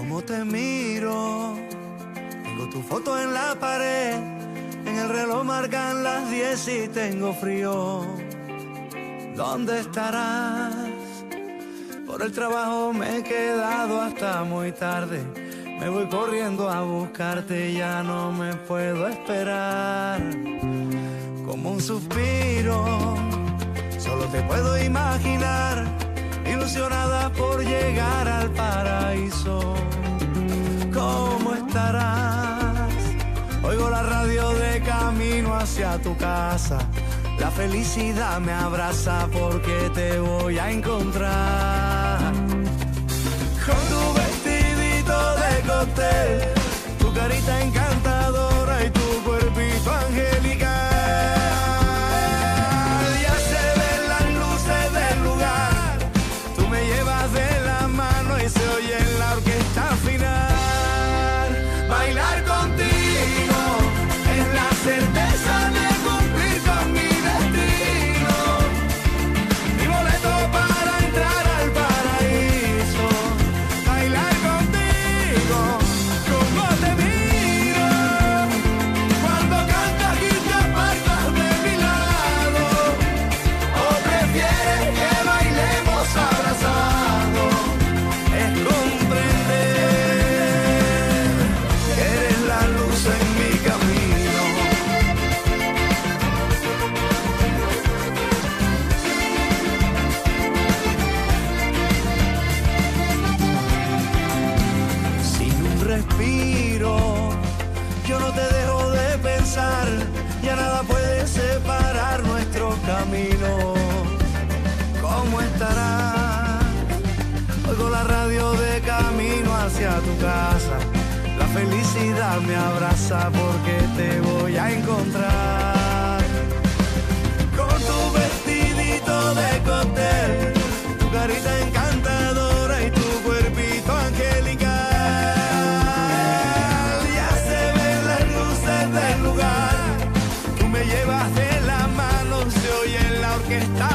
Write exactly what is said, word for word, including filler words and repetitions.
cómo te miro. Tengo tu foto en la pared, en el reloj marcan las diez y tengo frío. ¿Dónde estarás? Por el trabajo me he quedado hasta muy tarde. Me voy corriendo a buscarte, ya no me puedo esperar. Como un suspiro, solo te puedo imaginar, ilusionada por llegar al paraíso. ¿Cómo estarás? Oigo la radio de camino hacia tu casa. La felicidad me abraza porque te voy a encontrar. Con tu vestidito de cóctel, tu carita encantadora y tu cuerpito angelical. Ya se ven las luces del lugar, tú me llevas de la mano y se oye en la orquesta final. Bailar contigo es la certeza de cumplir con mi destino, mi boleto para entrar al paraíso. Bailar contigo, como te miro, cuando cantas y te apartas de mi lado. ¿O prefieres que bailemos abrazados? Es comprender que eres la luz en mi camino. Sin un respiro, yo no te dejo de pensar. Ya nada puede separar nuestro camino. ¿Cómo estarás? Oigo la radio de camino hacia tu casa. La felicidad me abraza porque te voy a encontrar. Con tu vestidito de cóctel, tu carita encantadora y tu cuerpito angelical. Ya se ven las luces del lugar, tú me llevas de la mano, se oye en la orquesta